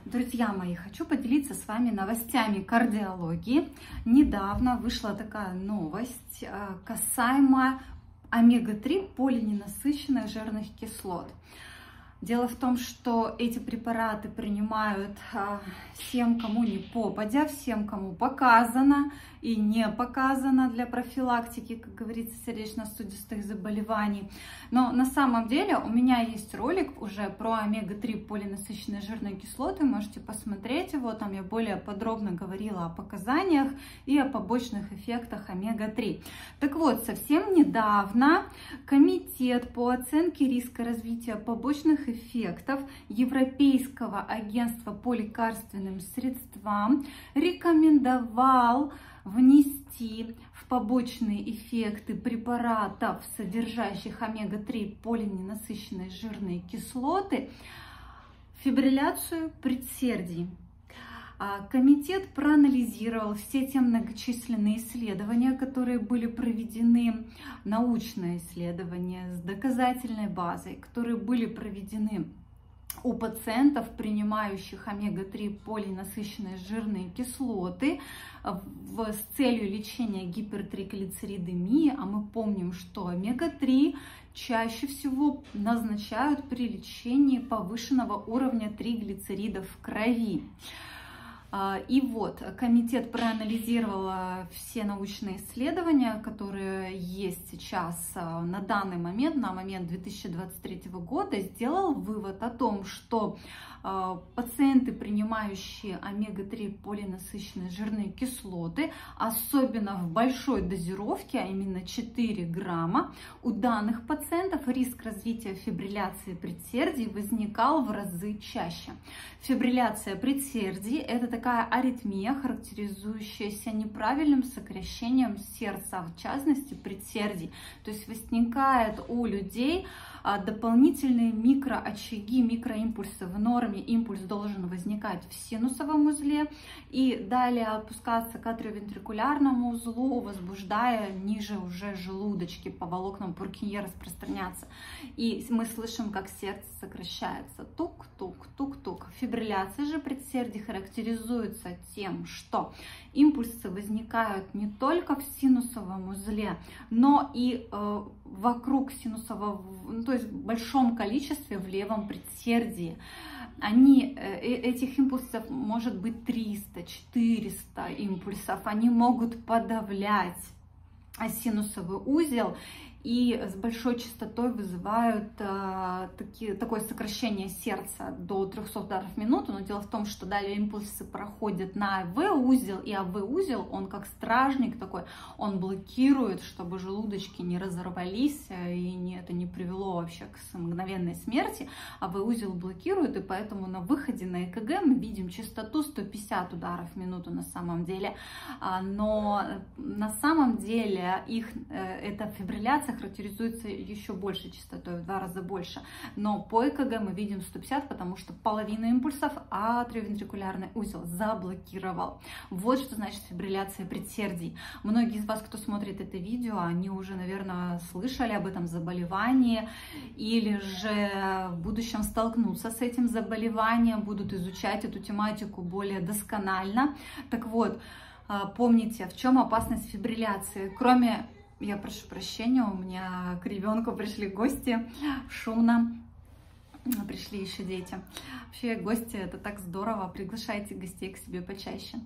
Друзья мои, хочу поделиться с вами новостями кардиологии. Недавно вышла такая новость касаемо омега-3 полиненасыщенных жирных кислот. Дело в том, что эти препараты принимают всем, кому не попадя, всем, кому показано и не показано для профилактики, как говорится, сердечно-сосудистых заболеваний. Но на самом деле у меня есть ролик уже про омега-3 полиненасыщенные жирные кислоты, можете посмотреть его, там я более подробно говорила о показаниях и о побочных эффектах омега-3. Так вот, совсем недавно Комитет по оценке риска развития побочных эффектов Европейского агентства по лекарственным средствам рекомендовал внести в побочные эффекты препаратов, содержащих омега-3 полиненасыщенные жирные кислоты, фибрилляцию предсердий. Комитет проанализировал все те многочисленные исследования, которые были проведены, научные исследования с доказательной базой, которые были проведены у пациентов, принимающих омега-3 полиненасыщенные жирные кислоты с целью лечения гипертриглицеридемии. А мы помним, что омега-3 чаще всего назначают при лечении повышенного уровня триглицеридов в крови. И вот, комитет проанализировал все научные исследования, которые есть сейчас на данный момент, на момент 2023 года, сделал вывод о том, что пациенты, принимающие омега-3 полиненасыщенные жирные кислоты, особенно в большой дозировке, а именно 4 грамма, у данных пациентов риск развития фибрилляции предсердий возникал в разы чаще. Фибрилляция предсердий – это такая аритмия, характеризующаяся неправильным сокращением сердца, в частности предсердий. То есть возникает у людей дополнительные микроочаги, микроимпульсы в норме. Импульс должен возникать в синусовом узле и далее опускаться к атриовентрикулярному узлу, возбуждая ниже уже желудочки, по волокнам Пуркинье распространяться. И мы слышим, как сердце сокращается. Тук-тук-тук-тук. Фибрилляция же предсердий характеризуется тем, что импульсы возникают не только в синусовом узле, но и вокруг синусового, то есть в большом количестве в левом предсердии. Этих импульсов может быть 300-400 импульсов. Они могут подавлять синусовый узел и с большой частотой вызывают такое сокращение сердца до 300 ударов в минуту. Но дело в том, что далее импульсы проходят на АВ-узел, и АВ-узел, он как стражник такой, он блокирует, чтобы желудочки не разорвались, и это не привело вообще к мгновенной смерти. АВ-узел блокирует, и поэтому на выходе на ЭКГ мы видим частоту 150 ударов в минуту на самом деле. Но на самом деле эта фибрилляция характеризуется еще большей частотой, в 2 раза больше. Но по ЭКГ мы видим 150, потому что половина импульсов атриовентрикулярный узел заблокировал. Вот что значит фибрилляция предсердий. Многие из вас, кто смотрит это видео, они уже, наверное, слышали об этом заболевании или же в будущем столкнутся с этим заболеванием, будут изучать эту тематику более досконально. Так вот, помните, в чем опасность фибрилляции? Я прошу прощения, у меня к ребенку пришли гости, шумно, пришли еще дети. Вообще гости, это так здорово, приглашайте гостей к себе почаще.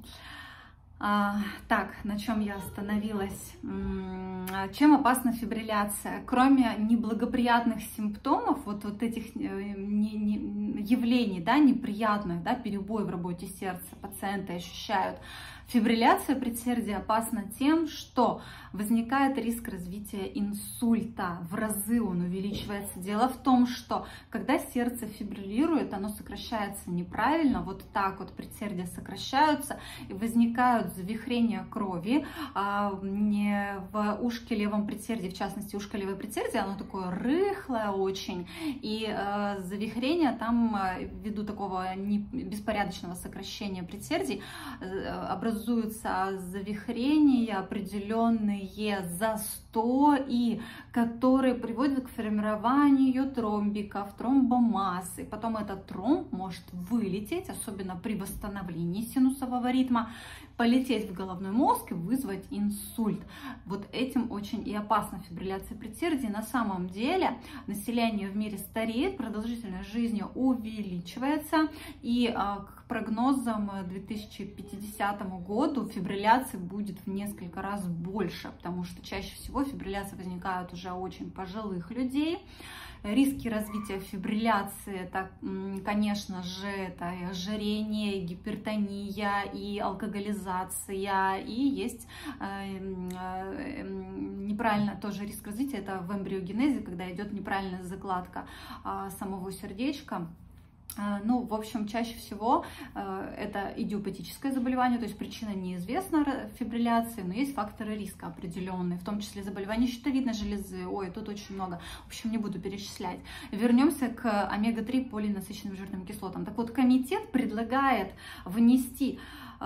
Так, на чем я остановилась? Чем опасна фибрилляция? Кроме неблагоприятных симптомов, вот этих явлений, да, неприятных, да, перебои в работе сердца пациенты ощущают, фибрилляция предсердия опасна тем, что возникает риск развития инсульта. В разы он увеличивается. Дело в том, что когда сердце фибриллирует, оно сокращается неправильно, вот так вот предсердия сокращаются, и возникают завихрения крови в ушке левом предсердии, в частности ушко левое предсердие, оно такое рыхлое очень, и завихрения там ввиду такого беспорядочного сокращения предсердий образуются образуются завихрения определенные, застои, которые приводят к формированию тромбиков, тромбомассы. Потом этот тромб может вылететь, особенно при восстановлении синусового ритма, полететь в головной мозг и вызвать инсульт. Вот этим очень и опасна фибрилляция предсердий. На самом деле население в мире стареет, продолжительность жизни увеличивается, и к прогнозам 2050 году фибрилляции будет в несколько раз больше, потому что чаще всего фибрилляции возникают уже у очень пожилых людей. Риски развития фибрилляции, это, конечно же, это и ожирение, и гипертония, и алкоголизация, и есть неправильно тоже риск развития, это в эмбриогенезе, когда идет неправильная закладка самого сердечка. Ну, в общем, чаще всего это идиопатическое заболевание, то есть причина неизвестна фибрилляции, но есть факторы риска определенные, в том числе заболевания щитовидной железы. Ой, тут очень много, в общем, не буду перечислять. Вернемся к омега-3 полиненасыщенным жирным кислотам. Так вот, комитет предлагает внести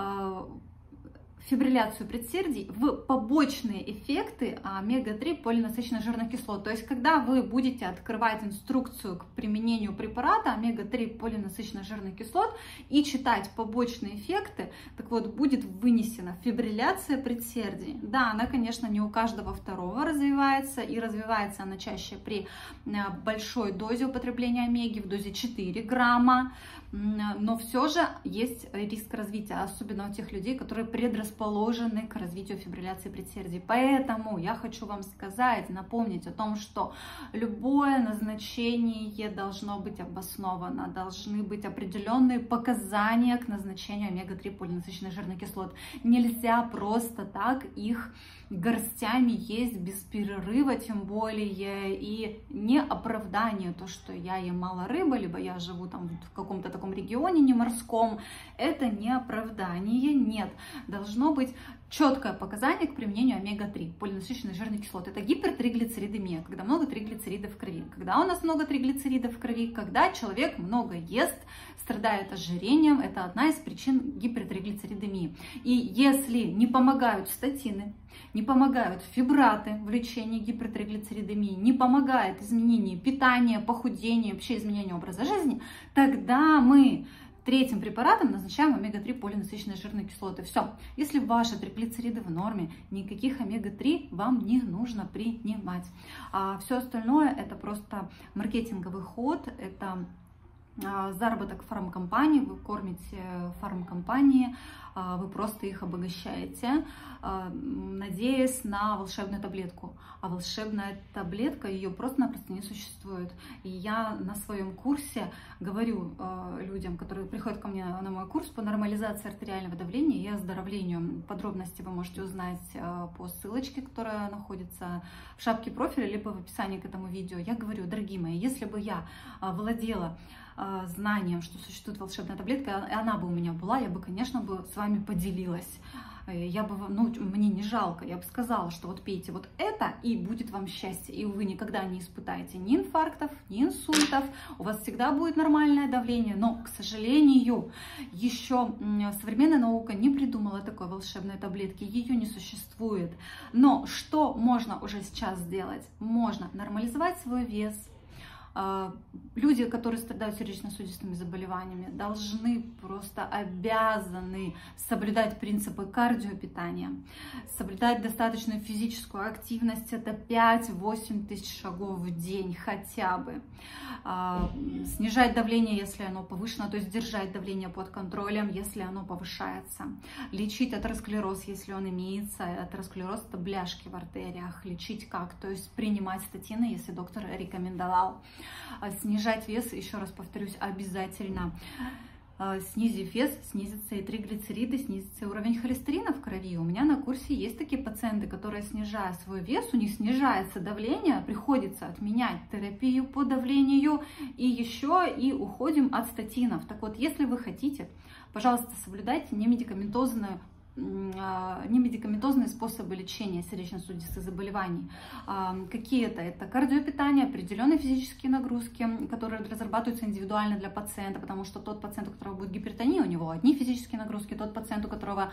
фибрилляцию предсердий в побочные эффекты омега-3 полиненасыщенных жирных кислот. То есть, когда вы будете открывать инструкцию к применению препарата омега-3 полиненасыщенных жирных кислот и читать побочные эффекты, так вот, будет вынесена фибрилляция предсердий. Да, она, конечно, не у каждого второго развивается, и развивается она чаще при большой дозе употребления омеги, в дозе 4 грамма, но все же есть риск развития, особенно у тех людей, которые предрасположены к развитию фибрилляции предсердий. Поэтому я хочу вам сказать, напомнить о том, что любое назначение должно быть обосновано, должны быть определенные показания к назначению омега-3 полиненасыщенных жирных кислот. Нельзя просто так их горстями есть без перерыва, тем более, и не оправдание то, что я ем мало рыбы, либо я живу там в каком-то таком регионе не морском, это не оправдание, нет. Должно быть четкое показание к применению омега-3 полиненасыщенных жирных кислот. Это гипертриглицеридемия, когда много триглицеридов в крови. Когда у нас много триглицеридов в крови, когда человек много ест, страдает ожирением, это одна из причин гипертриглицеридемии. И если не помогают статины, не помогают фибраты в лечении гипертриглицеридемии, не помогает изменение питания, похудение, вообще изменение образа жизни, тогда мы третьим препаратом назначаем омега-3 полиненасыщенные жирные кислоты. Все. Если ваши триглицериды в норме, никаких омега-3 вам не нужно принимать. А все остальное это просто маркетинговый ход, это заработок фармкомпании, вы кормите фармкомпании, вы просто их обогащаете, надеясь на волшебную таблетку. А волшебная таблетка, ее просто-напросто не существует. И я на своем курсе говорю людям, которые приходят ко мне на мой курс по нормализации артериального давления и оздоровлению. Подробности вы можете узнать по ссылочке, которая находится в шапке профиля, либо в описании к этому видео. Я говорю, дорогие мои, если бы я владела знанием, что существует волшебная таблетка, и она бы у меня была, я бы, конечно, с вами поделилась. Я бы, мне не жалко, я бы сказала, что вот пейте вот это, и будет вам счастье, и вы никогда не испытаете ни инфарктов, ни инсультов, у вас всегда будет нормальное давление, но, к сожалению, еще современная наука не придумала такой волшебной таблетки, ее не существует. Но что можно уже сейчас сделать? Можно нормализовать свой вес. Люди, которые страдают сердечно-сосудистыми заболеваниями, должны, просто обязаны соблюдать принципы кардиопитания, соблюдать достаточную физическую активность, это 5-8 тысяч шагов в день хотя бы, снижать давление, если оно повышено, то есть держать давление под контролем, если оно повышается, лечить атеросклероз, если он имеется, атеросклероз это бляшки в артериях, лечить как, то есть принимать статины, если доктор рекомендовал. Снижать вес, еще раз повторюсь, обязательно. Снизив вес, снизится и триглицериды, снизится и уровень холестерина в крови. У меня на курсе есть такие пациенты, которые, снижая свой вес, у них снижается давление, приходится отменять терапию по давлению и еще и уходим от статинов. Так вот, если вы хотите, пожалуйста, соблюдайте немедикаментозную немедикаментозные способы лечения сердечно-сосудистых заболеваний. Какие-то это кардиопитание, определенные физические нагрузки, которые разрабатываются индивидуально для пациента, потому что тот пациент, у которого будет гипертония, у него одни физические нагрузки, тот пациент, у которого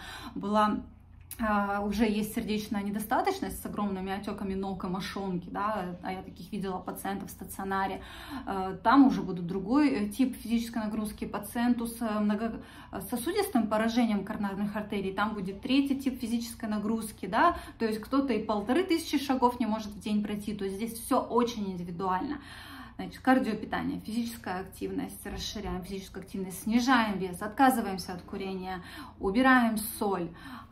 уже есть сердечная недостаточность с огромными отеками ног и мошонки, да, а я таких видела пациентов в стационаре, там уже будут другой тип физической нагрузки. Пациенту с многососудистым поражением коронарных артерий, там будет третий тип физической нагрузки, да, то есть кто-то и 1500 шагов не может в день пройти, то есть здесь все очень индивидуально. Значит, кардиопитание, физическая активность, расширяем физическую активность, снижаем вес, отказываемся от курения, убираем соль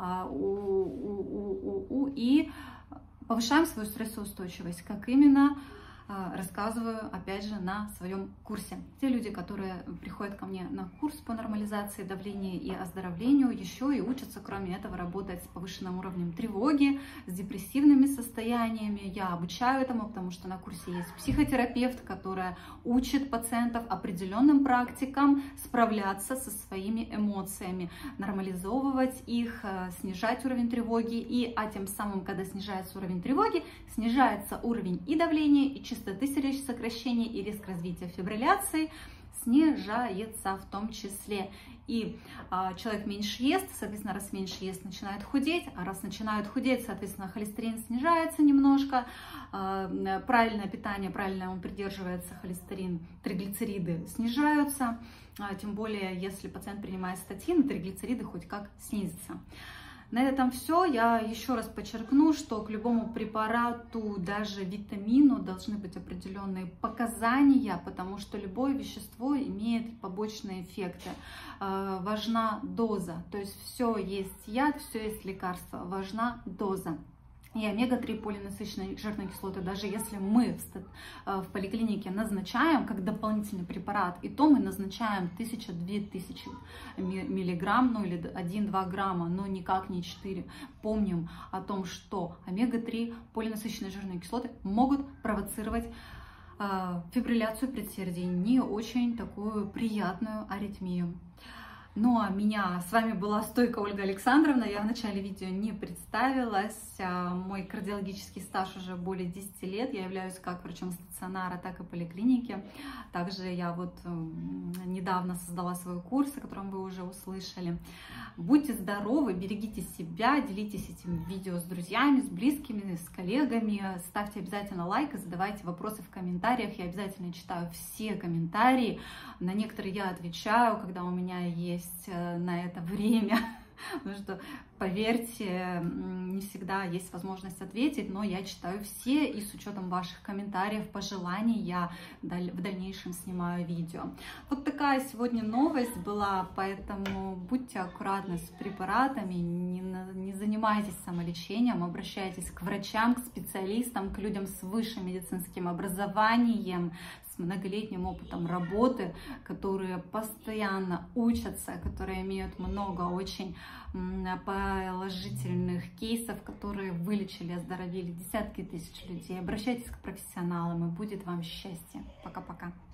и повышаем свою стрессоустойчивость. Как именно, рассказываю, опять же, на своем курсе. Те люди, которые приходят ко мне на курс по нормализации давления и оздоровлению, еще и учатся, кроме этого, работать с повышенным уровнем тревоги, с депрессивными состояниями. Я обучаю этому, потому что на курсе есть психотерапевт, которая учит пациентов определенным практикам справляться со своими эмоциями, нормализовывать их, снижать уровень тревоги, тем самым, когда снижается уровень тревоги, снижается уровень и давления, и частоты сердечных сокращений, и риск развития фибрилляции снижается в том числе. И человек меньше ест, соответственно, раз меньше ест, начинает худеть, а раз начинает худеть, соответственно, холестерин снижается немножко, правильное питание, правильно он придерживается, холестерин, триглицериды снижаются, тем более, если пациент принимает статины, триглицериды хоть как снизятся. На этом все. Я еще раз подчеркну, что к любому препарату, даже витамину, должны быть определенные показания, потому что любое вещество имеет побочные эффекты. Важна доза, то есть все есть яд, все есть лекарство, важна доза. И омега-3 полиненасыщенные жирные кислоты, даже если мы в поликлинике назначаем как дополнительный препарат, и то мы назначаем 1000-2000 миллиграмм, ну или 1-2 грамма, но никак не 4. Помним о том, что омега-3 полиненасыщенные жирные кислоты могут провоцировать фибрилляцию предсердий, не очень такую приятную аритмию. Ну а с вами была Стойко Ольга Александровна. Я в начале видео не представилась. Мой кардиологический стаж уже более 10 лет. Я являюсь как врачом стационара, так и поликлиники. Также я недавно создала свой курс, о котором вы уже услышали. Будьте здоровы, берегите себя, делитесь этим видео с друзьями, с близкими, с коллегами. Ставьте обязательно лайк и задавайте вопросы в комментариях. Я обязательно читаю все комментарии. На некоторые я отвечаю, когда у меня есть на это время, потому что, поверьте, не всегда есть возможность ответить, но я читаю все, и с учетом ваших комментариев, пожеланий я в дальнейшем снимаю видео. Вот такая сегодня новость была, поэтому будьте аккуратны с препаратами, не занимайтесь самолечением, обращайтесь к врачам, к специалистам, к людям с высшим медицинским образованием, с многолетним опытом работы, которые постоянно учатся, которые имеют много очень положительных кейсов, которые вылечили, оздоровили десятки тысяч людей. Обращайтесь к профессионалам, и будет вам счастье. Пока-пока.